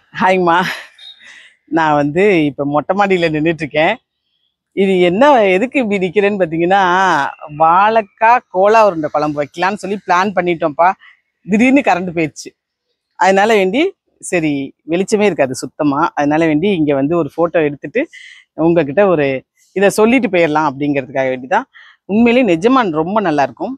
ஹாய்மா. நான் இப்போ மொட்டை மாடியில் நின்றுட்டுருக்கேன். இது என்ன எதுக்கு இப்படி நிற்கிறேன்னு பார்த்தீங்கன்னா, வாழைக்காய் கோலா உருண்டை குழம்பு வைக்கலான்னு சொல்லி பிளான் பண்ணிட்டோம்ப்பா. திடீர்னு கரண்ட் போயிடுச்சு. அதனால வேண்டி சரி, வெளிச்சமே இருக்காது சுத்தமாக. அதனால வேண்டி இங்கே ஒரு ஃபோட்டோ எடுத்துட்டு உங்ககிட்ட இதை சொல்லிட்டு போயிடலாம் அப்படிங்கிறதுக்காக வேண்டி தான். உண்மையிலேயே நிஜமான் ரொம்ப நல்லாயிருக்கும்.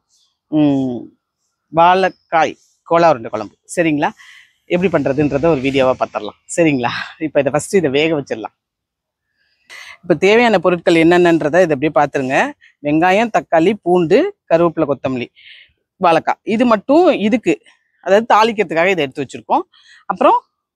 வாழைக்காய் கோலா உருண்டை குழம்பு சரிங்களா? எப்படி பண்ணுறதுன்றத ஒரு வீடியோவாக பார்த்துடலாம் சரிங்களா? இப்போ இதை ஃபஸ்ட்டு இதை வேக வச்சிடலாம். இப்போ தேவையான பொருட்கள் என்னென்னன்றதை இதை அப்படியே பார்த்துருங்க. வெங்காயம், தக்காளி, பூண்டு, கருவேப்பிலை, கொத்தமல்லி, வாழைக்காய். இது மட்டும் இதுக்கு, அதாவது தாளிக்கிறதுக்காக இதை எடுத்து வச்சுருக்கோம். அப்புறம்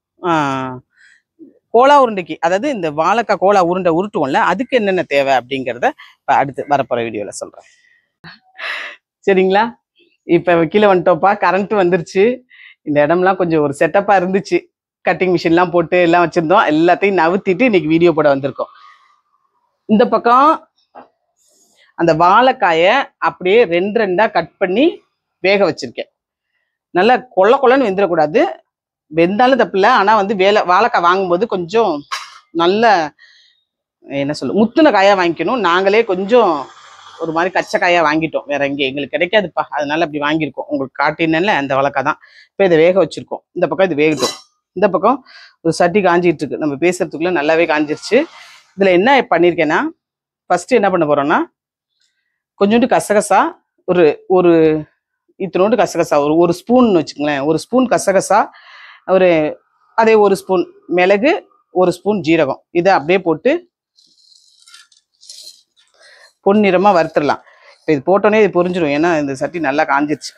கோலா உருண்டைக்கு, அதாவது இந்த வாழைக்காய் கோலா உருண்டை உருட்டுவோம்ல, அதுக்கு என்னென்ன தேவை அப்படிங்கிறத இப்போ அடுத்து வரப்போகிற வீடியோவில் சொல்கிறேன் சரிங்களா? இப்போ கீழே வந்துட்டோப்பா. கரண்ட்டு வந்துருச்சு. இந்த இடம்லாம் கொஞ்சம் ஒரு செட்டப்பாக இருந்துச்சு. கட்டிங் மிஷின்லாம் போட்டு எல்லாம் வச்சுருந்தோம். எல்லாத்தையும் நவுத்திட்டு இன்னைக்கு வீடியோ போட வந்திருக்கோம். இந்த பக்கம் அந்த வாழைக்காயை அப்படியே ரெண்டு ரெண்டாக கட் பண்ணி வேக வச்சிருக்கேன். நல்லா கொள்ள கொள்ளன்னு வெந்துடக்கூடாது. வெந்தாலும் தப்பில்லை. ஆனால் வாழைக்காய் வாங்கும்போது கொஞ்சம் நல்ல என்ன சொல்ல முத்துன காயாக வாங்கிக்கணும். நாங்களே கொஞ்சம் ஒரு மாதிரி கச்சக்காயாக வாங்கிட்டோம். வேற எங்கே எங்களுக்கு கிடைக்காதுப்பா. அதனால அப்படி வாங்கியிருக்கோம். உங்களுக்கு காட்டினேன்ல அந்த வாழைக்காய் தான். இப்போ இதை வேக வச்சிருக்கோம். இந்த பக்கம் இது வேகட்டும். இந்த பக்கம் ஒரு சட்டி காஞ்சிட்டு இருக்கு. நம்ம பேசுறதுக்குள்ள நல்லாவே காஞ்சிருச்சு. இதில் என்ன பண்ணியிருக்கேன்னா, ஃபர்ஸ்ட் என்ன பண்ண போறோம்னா, கொஞ்சோண்டு கசகசா, ஒரு ஒரு இத்தனோண்டு கசகசா, ஒரு ஸ்பூன் வச்சுக்கங்களேன். ஒரு ஸ்பூன் கசகசா, அதே ஒரு ஸ்பூன் மிளகு, ஒரு ஸ்பூன் ஜீரகம், இதை அப்படியே போட்டு பொன்னிறமா வறுத்துடலாம். இப்போ இது போட்டோன்னே இது பொரிஞ்சிடும். ஏன்னா இந்த சட்டி நல்லா காஞ்சிருச்சு.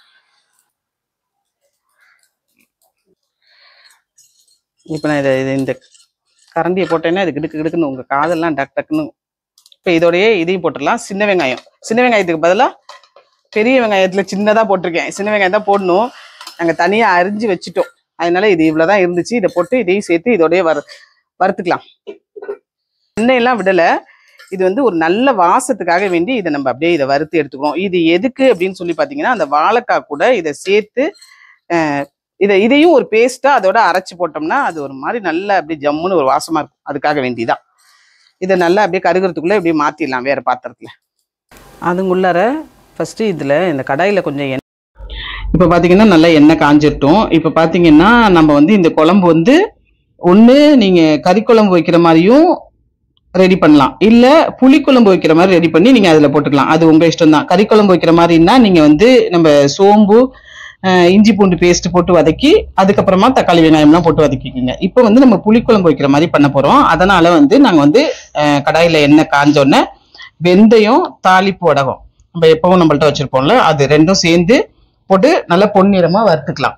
இப்போ நான் இந்த கரண்டியை போட்டேன்னா இது கிடுக்குன்னு உங்கள் காதெல்லாம் டக்குன்னு. இப்போ இதோடையே இதையும் போட்டுடலாம். சின்ன வெங்காயத்துக்கு பதிலாக பெரிய வெங்காயத்தில் சின்னதாக போட்டிருக்கேன். சின்ன வெங்காயம் தான் போடணும். நாங்கள் தனியாக அரிஞ்சு வச்சுட்டோம். அதனால இது இவ்வளோதான் இருந்துச்சு. இதை போட்டு இதையும் சேர்த்து இதோடய வறுத்துக்கலாம். எண்ணெயெல்லாம் விடலை. இது ஒரு நல்ல வாசத்துக்காக வேண்டி இதை நம்ம அப்படியே இதை வறுத்து எடுத்துக்கிறோம். இது எதுக்கு அப்படின்னு சொல்லி பார்த்தீங்கன்னா, அந்த வாழைக்காய் கூட இதை சேர்த்து இதையும் ஒரு பேஸ்டா அதோட அரைச்சு போட்டோம்னா அது ஒரு மாதிரி நல்ல அப்படியே ஜம்முன்னு ஒரு வாசமா இருக்கும். அதுக்காக வேண்டிதான். இதை நல்லா அப்படியே கருகிறதுக்குள்ள இப்படியே மாத்திடலாம் வேற பாத்திரத்துல. அதுங்குள்ளார ஃபர்ஸ்ட் இதுல இந்த கடாயில கொஞ்சம் எண்ணெய். இப்போ பார்த்தீங்கன்னா நல்லா எண்ணெய் காஞ்சிட்டோம். இப்போ பார்த்தீங்கன்னா நம்ம இந்த குழம்பு ஒன்று நீங்கள் கறி குழம்பு வைக்கிற மாதிரியும் ரெடி பண்ணலாம், இல்லை புளிக்குழம்பு வைக்கிற மாதிரி ரெடி பண்ணி நீங்கள் அதில் போட்டுக்கலாம். அது உங்கள் இஷ்டம் தான். கறி குழம்பு வைக்கிற மாதிரின்னா நீங்கள் நம்ம சோம்பு, இஞ்சி பூண்டு பேஸ்ட் போட்டு வதக்கி அதுக்கப்புறமா தக்காளி வெங்காயம்லாம் போட்டு வதக்கிக்கிங்க. இப்போ நம்ம புளிக்குழம்பு வைக்கிற மாதிரி பண்ண போகிறோம். அதனால நாங்கள் கடாயில் எண்ணெய் காஞ்சோன்னே வெந்தயம், தாளிப்பு வடகம் நம்ம எப்பவும் நம்மள்ட்ட வச்சிருப்போம்ல, அது ரெண்டும் சேர்ந்து போட்டு நல்லா பொன்னிறமா வறுத்துக்கலாம்.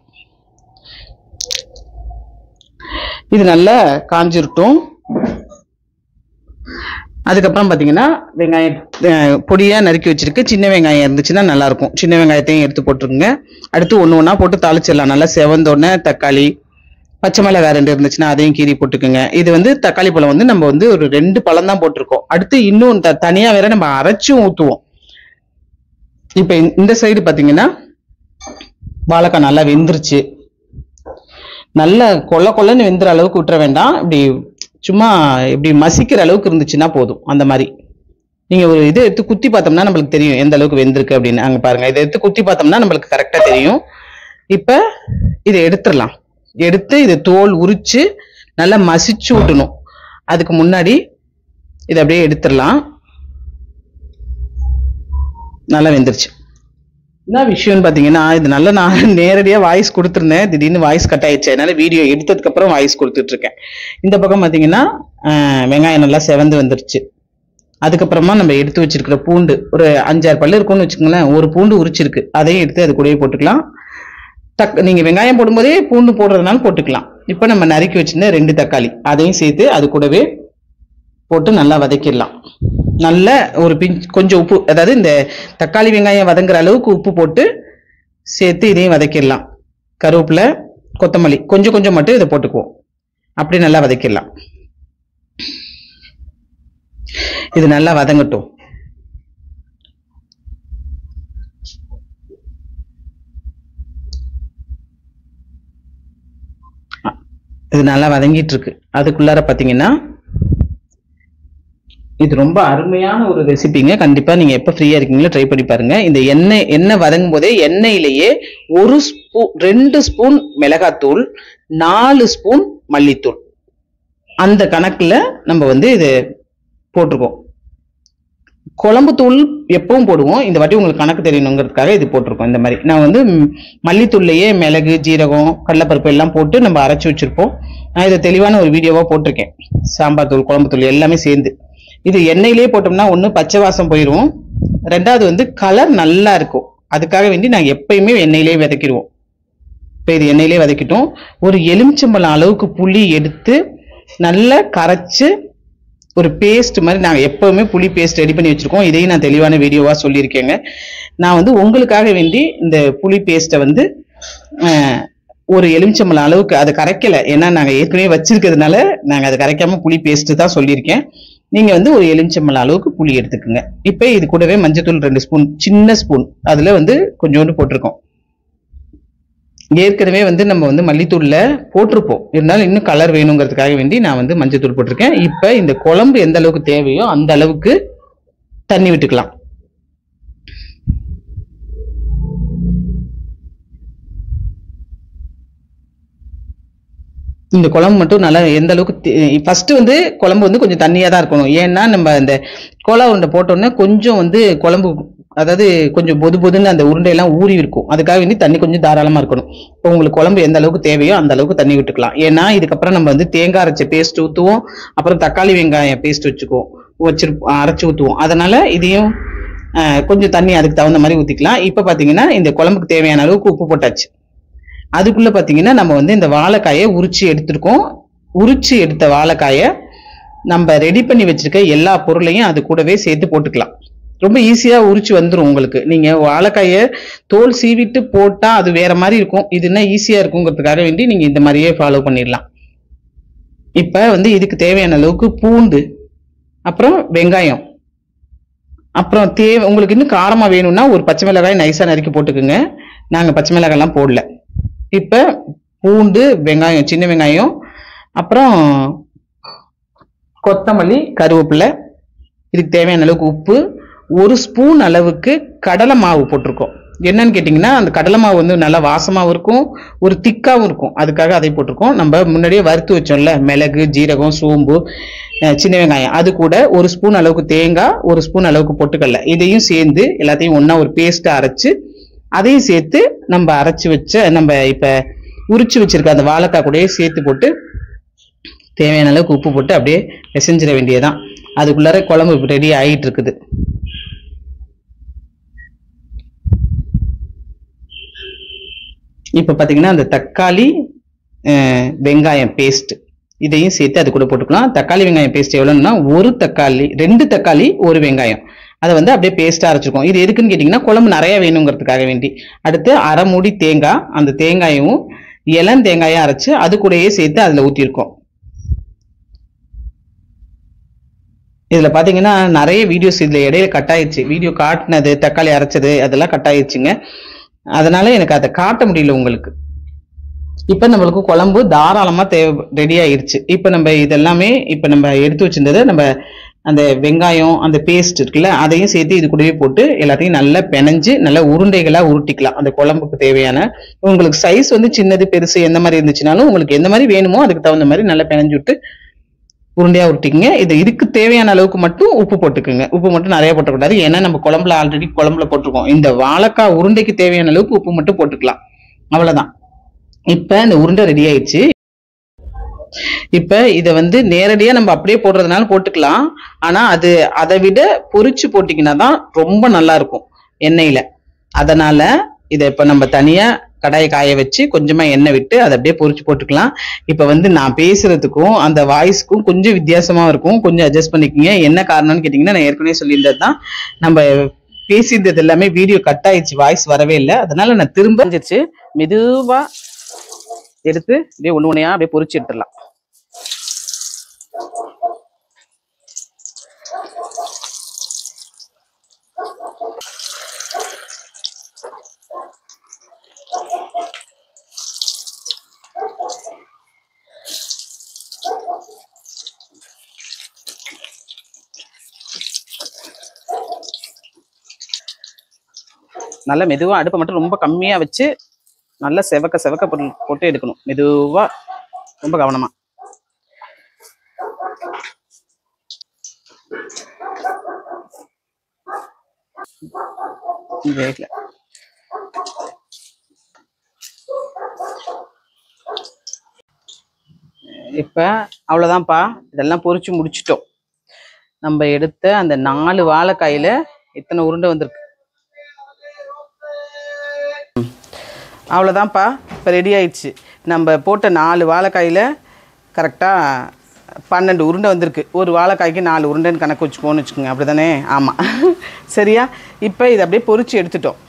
இது நல்லா காஞ்சிருட்டும். அதுக்கப்புறம் பார்த்தீங்கன்னா வெங்காயம் பொடியாக நறுக்கி வச்சிருக்கு. சின்ன வெங்காயம் இருந்துச்சுன்னா நல்லாயிருக்கும். சின்ன வெங்காயத்தையும் எடுத்து போட்டுருங்க. அடுத்து ஒன்று ஒன்றா போட்டு தாளிச்சிடலாம். நல்லா செவந்தோடனே தக்காளி, பச்சை மிளகாய் 2 இருந்துச்சுன்னா அதையும் கீறி போட்டுக்குங்க. இது தக்காளி பழம் நம்ம ஒரு 2 பழம் தான் போட்டிருக்கோம். அடுத்து இன்னும் தனியாக வேற நம்ம அரைச்சும் ஊற்றுவோம். இப்போ இந்த சைடு பார்த்தீங்கன்னா வாழைக்காய் நல்லா வெந்துருச்சு. நல்லா கொள்ளன்னு வெந்துற அளவுக்கு விட்டுற வேண்டாம். இப்படி சும்மா இப்படி மசிக்கிற அளவுக்கு இருந்துச்சுன்னா போதும். அந்த மாதிரி நீங்க ஒரு இதை எடுத்து குத்தி பார்த்தோம்னா நம்மளுக்கு தெரியும் எந்த அளவுக்கு வெந்திருக்கு அப்படின்னு. அங்க பாருங்க, இதை எடுத்து குத்தி பார்த்தோம்னா நம்மளுக்கு கரெக்டா தெரியும். இப்ப இதை எடுத்துடலாம். எடுத்து இதை தோல் உரிச்சு நல்லா மசிச்சு விட்டணும். அதுக்கு முன்னாடி இதை அப்படியே எடுத்துடலாம். நல்லா வெந்துருச்சு. என்ன விஷயம்னு பார்த்தீங்கன்னா, இது நல்லா நான் நேரடியாக வாய்ஸ் கொடுத்துருந்தேன். திடீர்னு வாய்ஸ் கட் ஆயிடுச்சு. அதனால வீடியோ எடுத்ததுக்கு அப்புறம் வாய்ஸ் கொடுத்துட்டு இருக்கேன். இந்த பக்கம் பார்த்தீங்கன்னா வெங்காயம் நல்லா செவந்து வந்துருச்சு. அதுக்கப்புறமா நம்ம எடுத்து வச்சிருக்கிற பூண்டு ஒரு 5-6 பல்லு இருக்கும்னு வச்சுக்கோங்களேன். ஒரு பூண்டு உரிச்சிருக்கு, அதையும் எடுத்து அது கூடவே போட்டுக்கலாம். நீங்க வெங்காயம் போடும்போதே பூண்டு போடுறதுனால போட்டுக்கலாம். இப்போ நம்ம நறுக்கி வச்சிருந்த 2 தக்காளி அதையும் சேர்த்து அது கூடவே போட்டு நல்லா வதக்கிடலாம். நல்ல ஒரு கொஞ்சம் உப்பு, அதாவது இந்த தக்காளி வெங்காயம் வதங்குற அளவுக்கு உப்பு போட்டு சேர்த்து இதையும் வதக்கிடலாம். கருவேப்பிலை, கொத்தமல்லி கொஞ்சம் கொஞ்சம் மட்டும் இதை போட்டுக்குவோம். அப்படி நல்லா வதக்கிடலாம். இது நல்லா வதங்கட்டும். இது நல்லா வதங்கிட்டு இருக்கு. அதுக்குள்ளார பாத்தீங்கன்னா இது ரொம்ப அருமையான ஒரு ரெசிபிங்க. கண்டிப்பா நீங்க எப்ப ஃப்ரீயா இருக்கீங்களோ ட்ரை பண்ணி பாருங்க. இந்த எண்ணெய் வதங்கும் போதே எண்ணெயிலேயே 2 ஸ்பூன் மிளகாத்தூள், 4 ஸ்பூன் மல்லித்தூள், அந்த கணக்குல நம்ம வந்து இது போட்டிருக்கோம். குழம்பு தூள் எப்பவும் போடுவோம், இந்த வாட்டி உங்களுக்கு கணக்கு தெரியணுங்கிறதுக்காக இது போட்டிருக்கோம். இந்த மாதிரி நான் வந்து மல்லித்தூள்லயே மிளகு, ஜீரகம், கடலைப்பருப்பு எல்லாம் போட்டு நம்ம அரைச்சி வச்சிருப்போம். நான் இதை தெளிவான ஒரு வீடியோவா போட்டிருக்கேன். சாம்பார் தூள், குழம்பு தூள் எல்லாமே சேர்ந்து. இது எண்ணெயிலேயே போட்டோம்னா ஒண்ணு பச்சை வாசம் போயிடும், ரெண்டாவது வந்து கலர் நல்லா இருக்கும். அதுக்காக வேண்டி நாங்க எப்பயுமே எண்ணெயிலேயே வதக்கிடுவோம். இப்ப இது எண்ணெயிலேயே வதக்கிட்டோம். ஒரு எலுமிச்சம்பழம் அளவுக்கு புளி எடுத்து நல்லா கரைச்சு ஒரு பேஸ்ட் மாதிரி நாங்க எப்பவுமே புளி பேஸ்ட் ரெடி பண்ணி வச்சிருக்கோம். இதையும் நான் தெளிவான வீடியோவா சொல்லியிருக்கேங்க. நான் வந்து உங்களுக்காக வேண்டி இந்த புளி பேஸ்ட்டை வந்து ஒரு எலுமிச்சம்பழம் அளவுக்கு அதை கரைக்கல, ஏன்னா நாங்க ஏற்கனவே வச்சிருக்கிறதுனால நாங்க அதை கரைக்காம புளி பேஸ்ட் தான் சொல்லியிருக்கேன். நீங்க வந்து ஒரு எலுமிச்சம்பழம் அளவுக்கு புளி எடுத்துக்கோங்க. இப்ப இது கூடவே மஞ்சத்தூள் 2 ஸ்பூன், சின்ன ஸ்பூன், அதுல வந்து கொஞ்சோண்டு போட்டிருக்கோம். ஏற்கனவே வந்து நம்ம வந்து மல்லித்தூள்ல போட்டிருப்போம், இருந்தாலும் இன்னும் கலர் வேணுங்கிறதுக்காக வேண்டி நான் வந்து மஞ்சத்தூள் போட்டிருக்கேன். இப்ப இந்த குழம்பு எந்த அளவுக்கு தேவையோ அந்த அளவுக்கு தண்ணி விட்டுக்கலாம். இந்த குழம்பு மட்டும் நல்லா எந்த அளவுக்கு ஃபர்ஸ்ட் வந்து குழம்பு வந்து கொஞ்சம் தண்ணியா தான் இருக்கணும். ஏன்னா நம்ம இந்த கோலா உருண்டை போட்டோன்னே கொஞ்சம் வந்து குழம்பு, அதாவது கொஞ்சம் பொது பொதுன்னு அந்த உருண்டையெல்லாம் ஊறி இருக்கும். அதுக்காக வேண்டி தண்ணி கொஞ்சம் தாராளமா இருக்கணும். இப்போ உங்களுக்கு குழம்பு எந்த அளவுக்கு தேவையோ அந்த அளவுக்கு தண்ணி விட்டுக்கலாம். ஏன்னா இதுக்கப்புறம் நம்ம வந்து தேங்காய் அரைச்ச பேஸ்ட் ஊற்றுவோம், அப்புறம் தக்காளி வெங்காயம் பேஸ்ட் அரைச்சி ஊற்றுவோம். அதனால இதையும் கொஞ்சம் தண்ணி அதுக்கு தகுந்த மாதிரி ஊற்றிக்கலாம். இப்போ பார்த்தீங்கன்னா இந்த குழம்புக்கு தேவையான அளவுக்கு உப்பு போட்டாச்சு. அதுக்குள்ள பாத்தீங்கன்னா நம்ம வந்து இந்த வாழைக்காயை உரிச்சு எடுத்திருக்கோம். உரிச்சு எடுத்த வாழைக்காயை நம்ம ரெடி பண்ணி வச்சிருக்க எல்லா பொருளையும் அது கூடவே சேர்த்து போட்டுக்கலாம். ரொம்ப ஈஸியா உரிச்சு வந்துடும் உங்களுக்கு. நீங்க வாழைக்காயை தோல் சீவிட்டு போட்டா அது வேற மாதிரி இருக்கும், இது என்ன ஈஸியா இருக்குங்கிறதுக்காக வேண்டி நீங்க இந்த மாதிரியே ஃபாலோ பண்ணிடலாம். இப்ப வந்து இதுக்கு தேவையான அளவுக்கு பூண்டு, அப்புறம் வெங்காயம், அப்புறம் உங்களுக்கு இன்னும் காரமா வேணும்னா ஒரு பச்சை மிளகாய் நைஸா நறுக்கி போட்டுக்குங்க. நாங்க பச்சை மிளகாய் எல்லாம் போடல. இப்ப பூண்டு, வெங்காயம், சின்ன வெங்காயம், அப்புறம் கொத்தமல்லி, கருவேப்பிலை, இதுக்கு தேவையான அளவுக்கு உப்பு, 1 ஸ்பூன் அளவுக்கு கடலை மாவு போட்டிருக்கோம். என்னன்னு கேட்டீங்கன்னா அந்த கடலை மாவு வந்து நல்லா வாசமாவும் இருக்கும், ஒரு திக்காவும் இருக்கும். அதுக்காக அதை போட்டிருக்கோம். நம்ம முன்னாடியே வறுத்து வச்சோம்ல மிளகு, ஜீரகம், சோம்பு, சின்ன வெங்காயம், அது கூட 1 ஸ்பூன் அளவுக்கு தேங்காய், 1 ஸ்பூன் அளவுக்கு பொட்டுக்கடலை, இதையும் சேர்ந்து எல்லாத்தையும் ஒன்னா ஒரு பேஸ்ட் அரைச்சு அதையும் சேர்த்து நம்ம அரைச்சு வச்ச நம்ம இப்ப உரிச்சு வச்சிருக்க அந்த வாழைக்காய் கூடயே சேர்த்து போட்டு தேவையான அளவுக்கு உப்பு போட்டு அப்படியே பிசைஞ்சிட வேண்டியதான். அதுக்குள்ளார குழம்பு ரெடி ஆகிட்டு இருக்குது. இப்ப பாத்தீங்கன்னா அந்த தக்காளி வெங்காயம் பேஸ்ட் இதையும் சேர்த்து அது கூட போட்டுக்கலாம். தக்காளி வெங்காயம் பேஸ்ட் எவ்வளவுன்னா 1 தக்காளி, 2 தக்காளி, 1 வெங்காயம், அதை வந்து அப்படியே பேஸ்டா அரைச்சிருக்கோம். இது எதுக்குன்னு கேட்டீங்கன்னா குழம்பு நிறைய வேணுங்கிறதுக்காக வேண்டி. அடுத்து அரை மூடி தேங்காய், அந்த தேங்காயும் இளம் தேங்காயும் அரைச்சு அது கூடயே சேர்த்து அதுல ஊத்திருக்கோம். இதுல பாத்தீங்கன்னா நிறைய வீடியோஸ் இதுல இடையில கட் ஆயிடுச்சு. வீடியோ காட்டினது தக்காளி அரைச்சது அதெல்லாம் கட் ஆயிடுச்சுங்க. அதனால எனக்கு அதை காட்ட முடியல உங்களுக்கு. இப்ப நம்மளுக்கு குழம்பு தாராளமா ரெடி ஆயிடுச்சு. இப்ப நம்ம இதெல்லாமே இப்ப நம்ம எடுத்து வச்சிருந்ததை நம்ம அந்த வெங்காயம், அந்த பேஸ்ட் இருக்குல்ல, அதையும் சேர்த்து இது கூடவே போட்டு எல்லாத்தையும் நல்லா பிணைஞ்சு நல்லா உருண்டைகளா உருட்டிக்கலாம். அந்த குழம்புக்கு தேவையான உங்களுக்கு சைஸ் வந்து சின்னது பெருசு எந்த மாதிரி இருந்துச்சுனாலும் உங்களுக்கு எந்த மாதிரி வேணுமோ அதுக்கு தகுந்த மாதிரி நல்லா பிணைஞ்சு விட்டு உருண்டையா உருட்டிக்குங்க. இதுக்கு தேவையான அளவுக்கு மட்டும் உப்பு போட்டுக்குங்க. உப்பு மட்டும் நிறைய போட்டக்கூடாது, ஏன்னா நம்ம குழம்புல ஆல்ரெடி போட்டிருக்கோம். இந்த வாழைக்காய் உருண்டைக்கு தேவையான அளவுக்கு உப்பு மட்டும் போட்டுக்கலாம், அவ்வளவுதான். இப்ப இந்த உருண்டை ரெடி ஆயிடுச்சு. இப்ப இத வந்து நேரடியா நம்ம அப்படியே போடுறதுனால போட்டுக்கலாம், ஆனா அதை விட பொரிச்சு போட்டீங்கன்னா தான் ரொம்ப நல்லா இருக்கும் எண்ணெயில. அதனால இத இப்ப நம்ம தனியா கடாயை காய வச்சு கொஞ்சமா எண்ணெய் விட்டு அதை அப்படியே பொரிச்சு போட்டுக்கலாம். இப்ப வந்து நான் பேசுறதுக்கும் அந்த வாய்ஸ்க்கும் கொஞ்சம் வித்தியாசமா இருக்கும், கொஞ்சம் அட்ஜஸ்ட் பண்ணிக்கோங்க. என்ன காரணம்னு கேட்டீங்கன்னா நான் ஏற்கனவே சொல்லியிருந்தது தான், நம்ம பேசியிருந்தது எல்லாமே வீடியோ கட் ஆயிடுச்சு, வாய்ஸ் வரவே இல்லை. அதனால நான் திரும்ப மெதுவா எடுத்து அப்படியே ஒண்ணு ஒண்ணையா அப்படியே பொரிச்சு எடுத்துடலாம். நல்லா மெதுவாக அடுப்பை மட்டும் ரொம்ப கம்மியாக வச்சு நல்லா செவக்க செவக்க போட்டு எடுக்கணும். மெதுவாக ரொம்ப கவனமாக. வேகல இப்போ அவ்வளோதான்ப்பா. இதெல்லாம் பொரிச்சு முடிச்சிட்டோம். நம்ம எடுத்த அந்த 4 வாழைக்காயில் இத்தனை உருண்டை வந்திருக்கு. அவ்வளோதான்ப்பா. இப்போ ரெடி ஆயிடுச்சு. நம்ம போட்ட 4 வாழைக்காயில் கரெக்டாக 12 உருண்டை வந்திருக்கு. ஒரு வாழைக்காய்க்கு 4 உருண்டைன்னு கணக்கு வச்சுக்கோன்னு வச்சுக்கோங்க. அப்படி தானே? ஆமாம், சரியா? இப்போ இதை அப்படியே பொரிச்சு எடுத்துட்டோம்.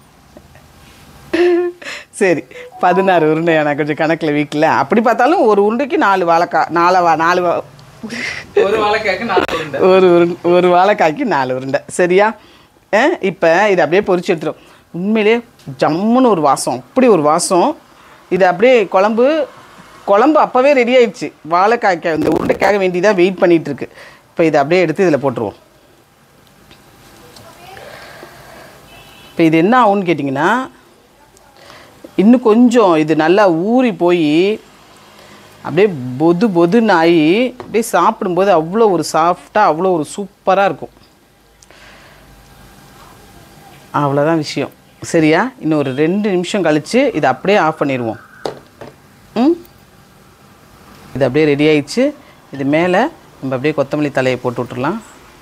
சரி, 16 உருண்டை. எனக்கு கொஞ்சம் கணக்கில் வீக்கில். அப்படி பார்த்தாலும் ஒரு உருண்டைக்கு 4 வாழைக்காய். 4 ஒரு வாழைக்காய்க்கு 4 உருண்டை. ஒரு வாழைக்காய்க்கு 4 உருண்டை, சரியா? இப்போ இதை அப்படியே பொரிச்சு எடுத்துட்டோம். உண்மையிலே ஜம்முன்னு ஒரு வாசம், அப்படி ஒரு வாசம். இது அப்படியே குழம்பு அப்போவே ரெடி ஆயிடுச்சு. வாழைக்காய்க்கு இந்த உருண்டைக்காக வேண்டியதாக வெயிட் பண்ணிகிட்ருக்கு. இப்போ இதை அப்படியே எடுத்து இதில் போட்டுருவோம். இப்போ இது என்ன ஆகும்னு கேட்டிங்கன்னா, இன்னும் கொஞ்சம் இது நல்லா ஊறி போய் அப்படியே பொதுன்னு ஆகி அப்படியே சாப்பிடும்போது அவ்வளோ ஒரு சாஃப்டாக அவ்வளோ ஒரு சூப்பராக இருக்கும். அவ்வளோதான் விஷயம், சரியா? இன்னும் ஒரு 2 நிமிஷம் கழித்து இதை அப்படியே ஆஃப் பண்ணிடுவோம். இது அப்படியே ரெடி ஆயிடுச்சு. இது மேலே நம்ம அப்படியே கொத்தமல்லி தலையை போட்டு விட்டுடலாம்.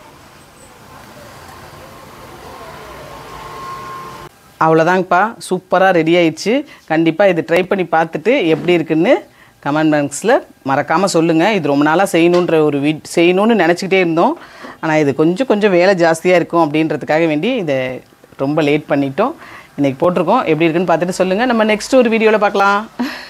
அவ்வளோதாங்கப்பா, சூப்பராக ரெடி ஆயிடுச்சு. கண்டிப்பாக இது ட்ரை பண்ணி பார்த்துட்டு எப்படி இருக்குன்னு கமெண்ட் பாக்ஸில் மறக்காமல் சொல்லுங்கள். இது ரொம்ப நாளாக செய்யணும்னு நினச்சிக்கிட்டே இருந்தோம். ஆனால் இது கொஞ்சம் வேலை ஜாஸ்தியாக இருக்கும் அப்படின்றதுக்காக வேண்டி இதை ரொம்ப லேட் பண்ணிட்டோம். இன்றைக்கி போட்டிருக்கோம். எப்படி இருக்குன்னு பார்த்துட்டு சொல்லுங்கள். நம்ம நெக்ஸ்ட் ஒரு வீடியோவில் பார்க்கலாம்.